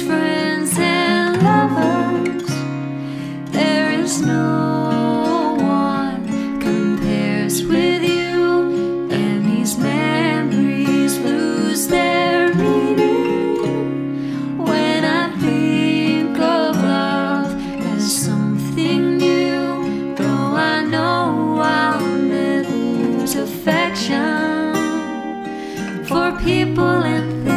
close friends and lovers. There is no one compares with you, and these memories lose their meaning when I think of love as something new. Though I know I'll never lose affection for people and things